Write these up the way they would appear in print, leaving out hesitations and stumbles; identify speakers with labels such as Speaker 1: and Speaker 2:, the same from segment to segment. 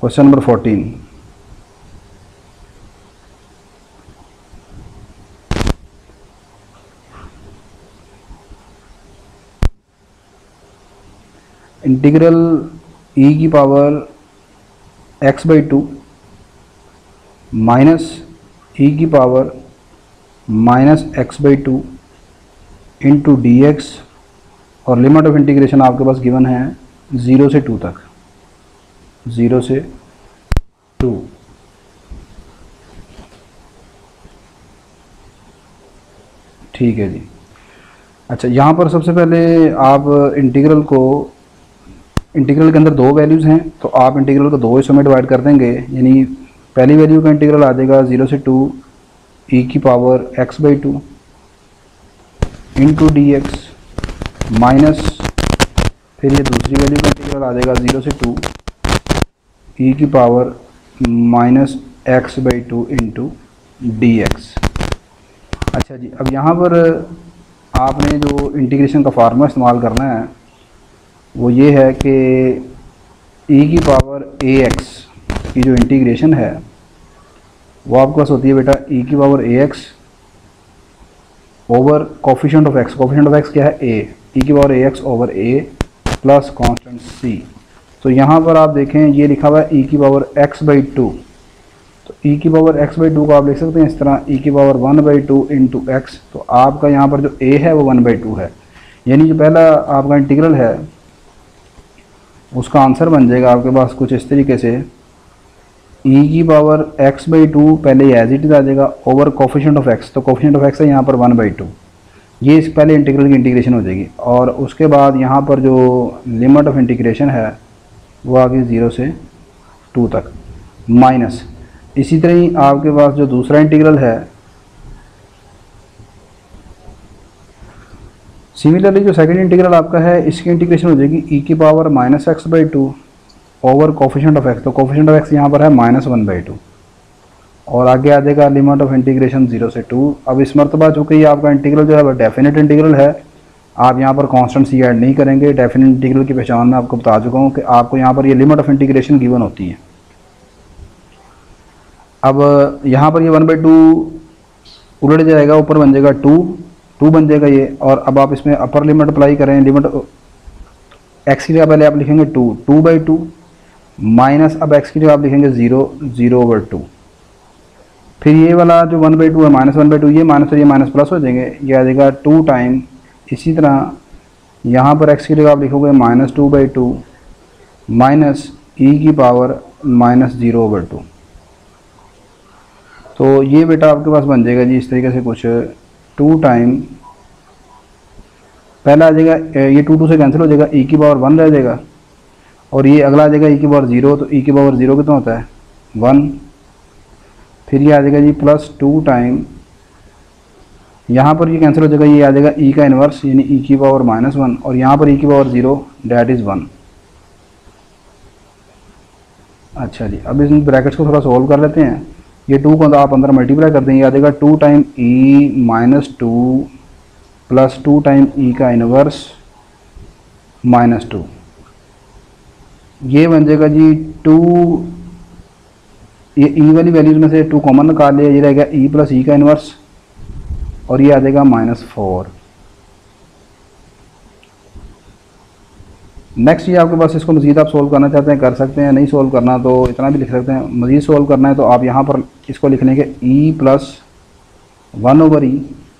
Speaker 1: Question number 14। Integral e की power x/2 minus e की power -x/2 into d x, और limit of integration आपके पास given है 0 से 2 तक, 0 से 2। ठीक है जी। अच्छा, यहाँ पर सबसे पहले आप इंटीग्रल के अंदर दो वैल्यूज़ हैं, तो आप इंटीग्रल को दो हिस्सों में डिवाइड कर देंगे। यानी पहली वैल्यू का इंटीग्रल आ जाएगा 0 से 2 e की power x/2 into d x, minus फिर ये दूसरी वैल्यू का इंटीग्रल आ जाएगा 0 से 2 e की power -x/2 into d x. अच्छा जी, अब यहाँ पर आपने जो इंटीग्रेशन का फार्मूला इस्तेमाल करना है वो ये है कि e की पावर ax की जो इंटीग्रेशन है वो आपके पास होती है बेटा e की power ax over coefficient of x। Coefficient of x क्या है? a। e की power ax over a plus constant c। तो यहाँ पर आप देखें ये लिखा हुआ है e की पावर x/2, तो e की पावर x/2 को आप लिख सकते हैं इस तरह, e की पावर 1/2 इंटू एक्स। तो आपका यहाँ पर जो a है वो 1/2 है, यानी जो पहला आपका इंटीग्रल है उसका आंसर बन जाएगा आपके पास कुछ इस तरीके से, e की पावर x/2 पहले एज इट इज आ जाएगा ओवर कोफिशिएंट ऑफ x। तो कोफिशिएंट ऑफ x है यहाँ पर 1/2, ये इस पहले इंटीग्रल की इंटीग्रेशन हो जाएगी। और उसके बाद यहाँ पर जो लिमिट ऑफ इंटीग्रेशन है वो आ गई 0 से 2 तक, माइनस इसी तरह ही आपके पास जो दूसरा इंटीग्रल है, सिमिलरली जो सेकंड इंटीग्रल आपका है इसकी इंटीग्रेशन हो जाएगी e की power -x/2 over coefficient of x। तो कोफिशिएंट ऑफ x यहाँ पर है -1/2, और आगे आ जाएगा लिमिट ऑफ इंटीग्रेशन 0 से 2। अब इस मरतबा चूँकि ये आपका इंटीग्रल जो है वह डेफिनेट इंटीग्रल है, आप यहाँ पर कांस्टेंट सी ऐड नहीं करेंगे। डेफिनेट इंटीग्रल की पहचान मैं आपको बता चुका हूँ कि आपको यहाँ पर ये लिमिट ऑफ इंटीग्रेशन गिवन होती है। अब यहाँ पर ये 1/2 उलट जाएगा, ऊपर बन जाएगा 2 बन जाएगा ये। और अब आप इसमें अपर लिमिट अप्लाई करें, लिमिट x की जगह पहले आप लिखेंगे 2/2 माइनस, अब x की जगह आप लिखेंगे 0/2। फिर ये वाला जो 1/2 है -1/2, ये माइनस और ये माइनस प्लस हो जाएंगे, ये आ जाएगा 2 टाइम। इसी तरह यहाँ पर x की जगह आप लिखोगे -2/2 माइनस e की पावर -0/2। तो ये बेटा आपके पास बन जाएगा जी इस तरीके से कुछ 2 टाइम, पहला आ जाएगा ये 2 से कैंसिल हो जाएगा, e की पावर 1 रह जाएगा, और ये अगला आ जाएगा e की पावर 0। तो e की पावर 0 कितना होता है? 1। फिर ये आ जाएगा जी प्लस 2 टाइम, यहाँ पर ये कैंसिल हो जाएगा, ये आ जाएगा e का इन्वर्स यानी e की पावर -1, और यहाँ पर e की पावर 0 डैट इज़ 1। अच्छा जी, अब इन ब्रैकेट्स को थोड़ा सॉल्व कर लेते हैं। ये 2 को आप अंदर मल्टीप्लाई कर देंगे, आ जाएगा 2 time e -2 plus 2 time e का इन्वर्स -2, ये बन जाएगा जी 2। ये e वाली वैल्यूज में से 2 कॉमन निकाल लिया, ये रहेगा e प्लस e का इन्वर्स, और ये आ जाएगा -4। नेक्स्ट ये आपके पास, इसको मज़ीद आप सोल्व करना चाहते हैं कर सकते हैं, नहीं सोल्व करना तो इतना भी लिख सकते हैं। मज़ीद सोल्व करना है तो आप यहाँ पर इसको लिख लेंगे e प्लस 1/e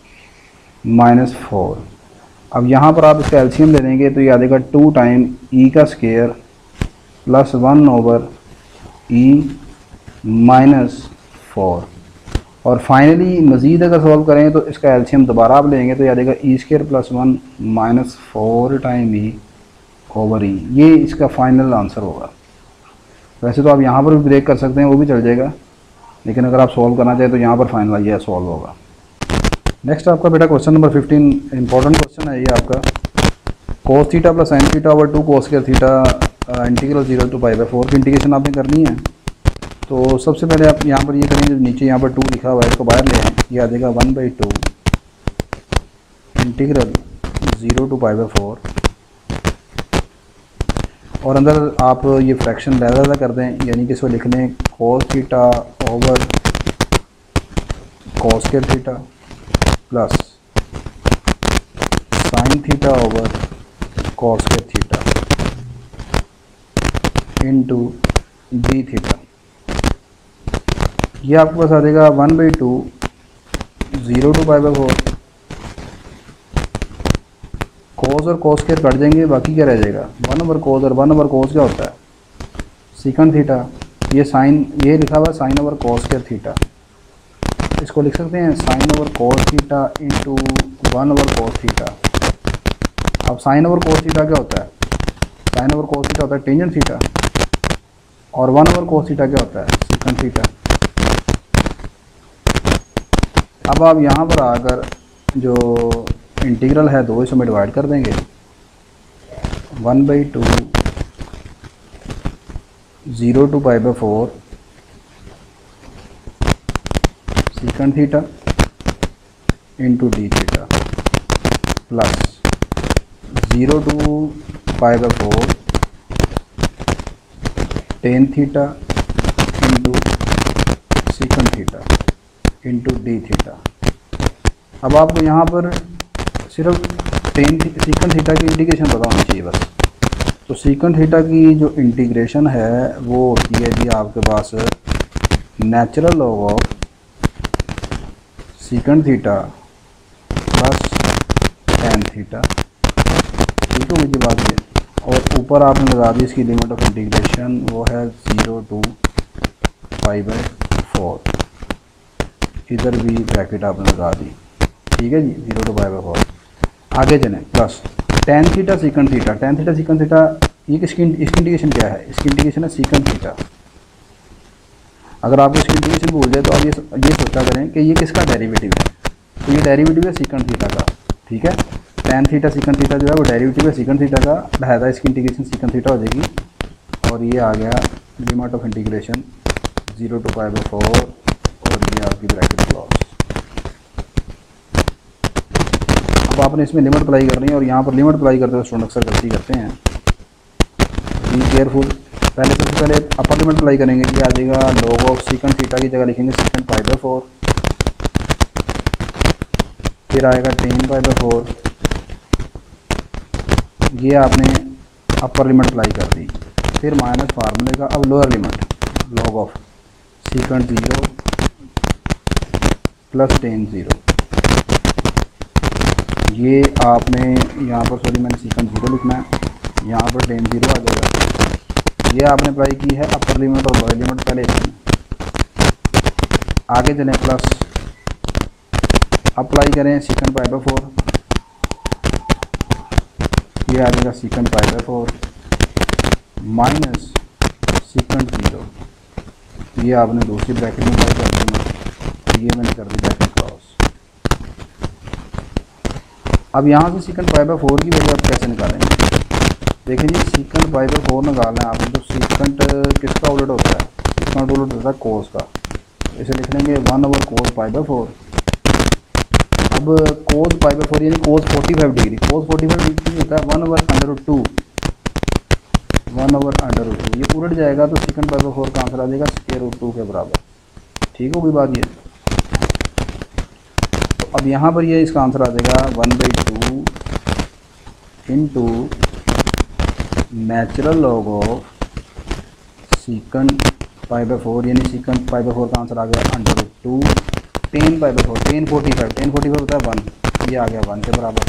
Speaker 1: -4। अब यहाँ पर आप इसका एलसीएम ले लेंगे तो ये आ जाएगा 2 टाइम e का स्क्वायर प्लस 1/e -4। और फाइनली मज़ीद अगर सॉल्व करें तो इसका एलसीएम दोबारा आप लेंगे तो ये आ जाएगा e² प्लस 1 -4 टाइम e/e। ये इसका फाइनल आंसर होगा। वैसे तो आप यहाँ पर भी ब्रेक कर सकते हैं, वो भी चल जाएगा, लेकिन अगर आप सॉल्व करना चाहें तो यहाँ पर फाइनल ये सॉल्व होगा। नेक्स्ट आपका बेटा क्वेश्चन नंबर 15, इंपॉर्टेंट क्वेश्चन है ये आपका। cos theta plus sin theta over 2 cos square theta integral 0 to π/4 की इंटीग्रेशन आपने करनी है। तो सबसे पहले आप यहाँ पर ये करेंगे, नीचे यहाँ पर 2 लिखा हुआ है इसको बाहर ले आएं, ये आ जाएगा 1/2 इंटीग्रल 0 to π/4 और अंदर आप ये फ्रैक्शन लहदा कर दें, यानी कि इसको लिख लें cos theta over cos square theta plus sin theta over cos square theta into d theta. ये आपके पास आ जाएगा 1/2 0 to π/4। कोस और कोस स्क्वायर कट जाएंगे, बाकी क्या रह जाएगा 1/cos, और 1/cos क्या होता है सीकंड थीटा। ये साइन, ये लिखा हुआ sine over cos square theta, इसको लिख सकते हैं sine over cos theta into 1/cos theta. अब साइन ओवर cos थीटा क्या होता है, साइन ओवर cos थीटा होता है टेंजेंट थीटा, और 1/cos थीटा क्या होता है सीकंड थीटा। अब आप यहाँ पर आकर जो इंटीग्रल है 2 इसमें डिवाइड कर देंगे, 1/2 0 to π/4 secant theta into d theta plus 0 to π/4 tan theta into secant theta into d theta. अब आपको यहाँ पर सिर्फ सीकंड थीटा की इंटीग्रेशन पता होनी चाहिए बस। तो सीकंड थीटा की जो इंटीग्रेशन है वो होती है जी आपके पास natural log of secant theta plus tan theta. ठीक होगी जी बात ये। और ऊपर आपने लगा दी इसकी लिमिट ऑफ इंटीग्रेशन, वो है 0 to π/4। इधर भी ब्रैकेट आपने लगा दी, ठीक है जी 0 to π/4। आगे चलें plus tan theta secant theta, tan theta secant theta, ये इसकी इंटीग्रेशन क्या है, इसकी इंटीग्रेशन है सीकंड थीटा। अगर आपको इसकी इंटीग्रेशन भूल जाए तो आप ये सोचा करें कि ये किसका डेरिवेटिव है, तो ये डेरिवेटिव है सीकंड थीटा का। ठीक है, टेन थीटा सीकंड थीटा जो है वो डेरिवेटिव है सीकंड थीटा का, लिहाजा इसकी इंटीग्रेशन सीकंड थीटा हो जाएगी। और ये आ गया लिमिट ऑफ इंटीग्रेशन 0 to π/4 और ये आपकी ब्रैकेट क्लॉज। अब आपने इसमें लिमिट अप्लाई करनी है, और यहाँ पर लिमिट अप्लाई करते हुए स्टूडेंट अक्सर गलती करते हैं। बी केयरफुल, सबसे पहले अपर लिमिट अप्लाई करेंगे, ये आ जाएगा लॉग ऑफ सीकंड थीटा की जगह लिखेंगे सीकंड π/4, फिर आएगा टेन π/4। ये आपने अपर लिमिट अप्लाई कर दी, फिर माइनस फार्मूले का अब lower limit log of secant 0 plus tan 0। ये आपने यहाँ पर सॉरी मैंने सीकंड 0 लिखना है, यहाँ पर टेन 0 आ जाएगा। ये आपने अप्लाई की है अपर लिमिट और लोअर लिमिट पहले इसमें। आगे चलें प्लस अप्लाई करें सीकंड π/4, ये आ जाएगा सीकंड π/4 माइनस सीकंड 0। ये आपने दूसरी ब्रैकेट में अप्लाई कर देना, ये मैंने कर दी ब्रैकेट क्लॉज। अब यहाँ से सीकंड π/4 की वैल्यू आप कैसे निकालेंगे, देखें जी सीकंड π/4 निकालना है आपने, तो सीकंड किसका उलट होता है, सीकंड उलट होता है कोस का, इसे लिख लेंगे 1/cos π/4। अब cos π/4 यानी cos 45 डिग्री, cos 45 डिग्री होता है 1/√2, 1/√2। ये उलट जाएगा तो सीकंड π/4 का आंसर आ जाएगा √2 के बराबर। ठीक होगी बात ये। तो अब यहाँ पर ये इसका आंसर आ जाएगा 1/2 into natural log of secant π/4, यानी सीकंड π/4 का आंसर आ गया √2 टेन π/4, टेन 45 होता है 1, ये आ गया 1 के बराबर,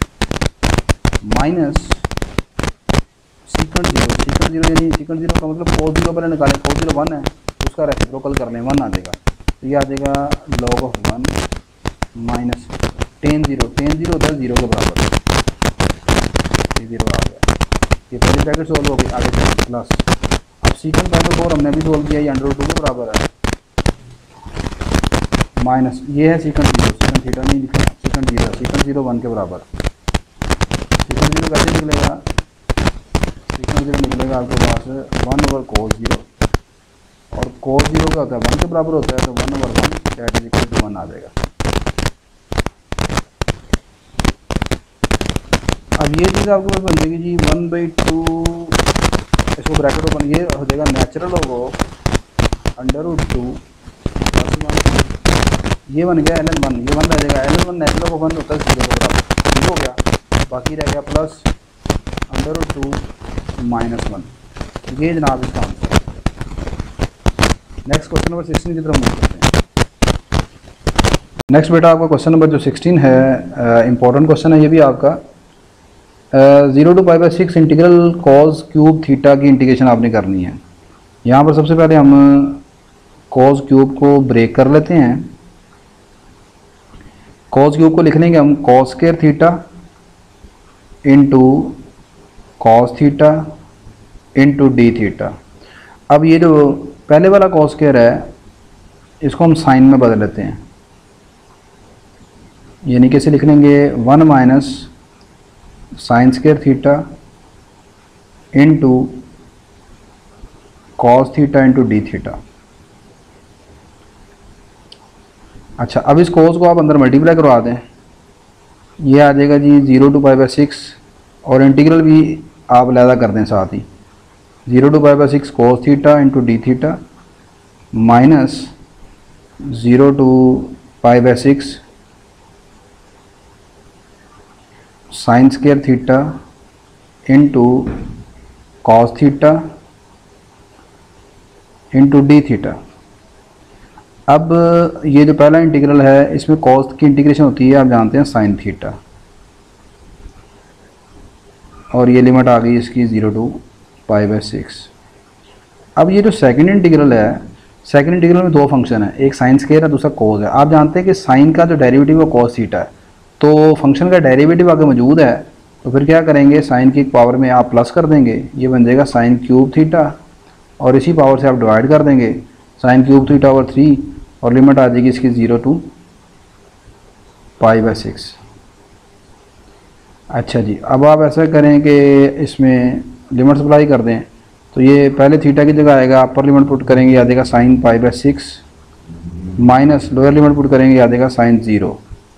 Speaker 1: माइनस सीकंड 0 यानी सीकंड 0 का मतलब cos 0 पहले निकालें, cos 0 1 है, उसका रेसिप्रोकल कर लें 1 आ जाएगा, तो ये आ जाएगा लॉग ऑफ 1 माइनस टेन 0 होता है 0 के बराबर, ये 0 आ गया। ये पहली ब्रैकेट सोल्व हो गई। आगे प्लस अब सीकंड π/4 हमने भी सोल्व किया, ये √2 के बराबर है, माइनस ये है सीकंड 0, सीकंड थीटा नहीं लिखा, सीकंड 0 1 के बराबर। सीकंड 0 कैसे निकलेगा, सीकंड 0 निकलेगा आपके पास 1/cos 0, और cos 0 का होता है 1 के बराबर होता है, तो 1/1 दैट इज इक्वल टू 1 आ जाएगा। अब ये चीज़ आपके पास बन जाएगी जी 1/2 इसको ब्रैकेट ओपन, ये हो जाएगा नेचुरल ऑफ √2 प्लस 1, ये बन गया ln 1, ये 1 रह जाएगा, ln 1 नेचुरल ऑफ 1 होता है 0 के बराबर, ठीक हो गया। बाकी रह गया प्लस √2 -1, ये जनाब इसका आंसर। नेक्स्ट क्वेश्चन नंबर 16 की तरफ मूव करते हैं। नेक्स्ट बेटा आपका क्वेश्चन नंबर जो 16 है, इंपॉर्टेंट क्वेश्चन है ये भी आपका। 0 to π/6 integral cos cube theta की इंटीग्रेशन आपने करनी है। यहाँ पर सबसे पहले हम कॉस क्यूब को ब्रेक कर लेते हैं। कॉस क्यूब को लिख लेंगे हम cos square theta into cos theta into d theta. अब ये जो पहले वाला कॉस स्क्वायर है इसको हम साइन में बदल लेते हैं, यानी कैसे लिख लेंगे 1 minus sine square theta into cos theta into d theta. अच्छा, अब इस कॉस को आप अंदर मल्टीप्लाई करवा दें, ये आ जाएगा जी 0 to π/6, और इंटीग्रल भी आप अलहदा कर दें साथ ही, 0 to π/6 cos theta into d theta minus 0 to π/6 sine square theta into cos theta into d theta. अब ये जो पहला इंटीग्रल है इसमें कॉस की इंटीग्रेशन होती है, आप जानते हैं साइन थीटा, और ये लिमिट आ गई इसकी 0 to π/6। अब ये जो सेकंड इंटीग्रल है, सेकंड इंटीग्रल में दो फंक्शन है, एक साइन स्क्वायर है दूसरा कॉस है। आप जानते हैं कि साइन का जो डेरिवेटिव है कॉस थीटा है, तो फंक्शन का डेरिवेटिव आगे मौजूद है, तो फिर क्या करेंगे साइन की पावर में आप प्लस कर देंगे, ये बन जाएगा साइन क्यूब थीटा, और इसी पावर से आप डिवाइड कर देंगे साइन क्यूब थीटा ओवर 3, और लिमिट आ जाएगी इसकी 0 to π/6। अच्छा जी, अब आप ऐसा करें कि इसमें लिमिट सप्लाई कर दें, तो ये पहले थीटा की जगह आएगा, अपर लिमिट पुट करेंगे आ जाएगा sine π/6 minus lower limit put करेंगे आ जाएगा साइन 0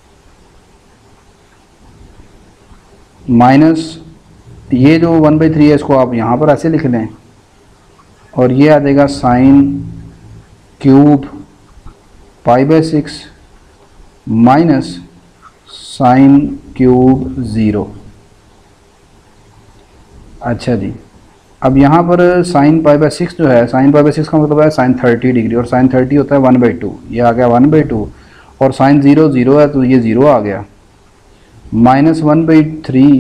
Speaker 1: माइनस ये जो 1/3 है इसको आप यहाँ पर ऐसे लिख लें, और ये आ जाएगा sine cube π/6 minus sine cube 0। अच्छा जी, अब यहाँ पर साइन π/6 जो है, साइन π/6 का मतलब है साइन 30 डिग्री, और साइन 30 होता है 1/2, ये आ गया 1/2, और साइन 0 0 है तो ये 0 आ गया, माइनस 1/3,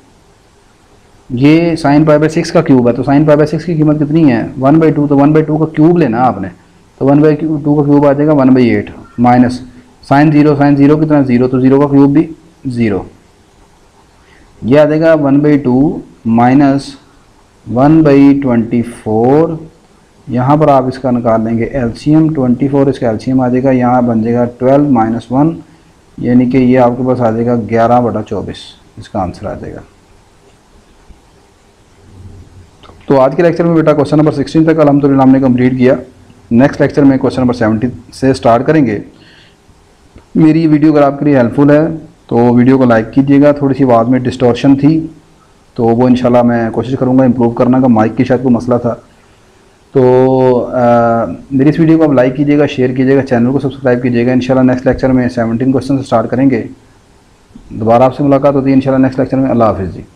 Speaker 1: ये साइन π/6 का क्यूब है, तो साइन π/6 की कीमत कितनी है 1/2, तो 1/2 का क्यूब लेना आपने, तो 1/2 का क्यूब आ जाएगा 1/8 माइनस साइन 0 कितना 0, तो 0 का क्यूब भी 0, ये आ जाएगा 1/2 माइनस 1/24। यहाँ पर आप इसका निकाल लेंगे एलसीएम 24, इसका एलसीएम आ जाएगा, यहाँ बन जाएगा 12 माइनस 1, यानी कि ये आपके पास आ जाएगा 11/24, इसका आंसर आ जाएगा। तो आज के लेक्चर में बेटा क्वेश्चन नंबर 16 तक अल्हम्दुलिल्लाह हमने कंप्लीट किया। नेक्स्ट लेक्चर में क्वेश्चन नंबर 17 से स्टार्ट करेंगे। मेरी वीडियो अगर आपके लिए हेल्पफुल है तो वीडियो को लाइक कीजिएगा। थोड़ी सी आवाज़ में डिस्टॉर्शन थी तो वो इंशाल्लाह मैं कोशिश करूँगा इम्प्रूव करने का, माइक की शायद कोई मसला था। तो मेरी इस वीडियो को आप लाइक कीजिएगा, शेयर कीजिएगा, चैनल को सब्सक्राइब कीजिएगा। इंशाल्लाह नेक्स्ट लेक्चर में 17 क्वेश्चन से स्टार्ट करेंगे। दोबारा आपसे मुलाकात होती है इंशाल्लाह नेक्स्ट लेक्चर में। अल्लाह हाफिज़ जी।